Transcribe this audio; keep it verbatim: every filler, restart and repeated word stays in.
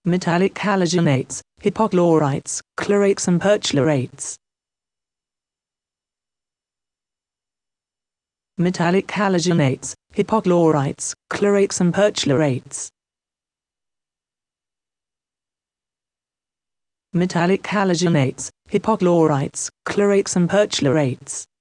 metallic halogenates, hypochlorites, chlorates and perchlorates. Metallic halogenates, hypochlorites, chlorates and perchlorates. Metallic halogenates, hypochlorites, chlorates and perchlorates.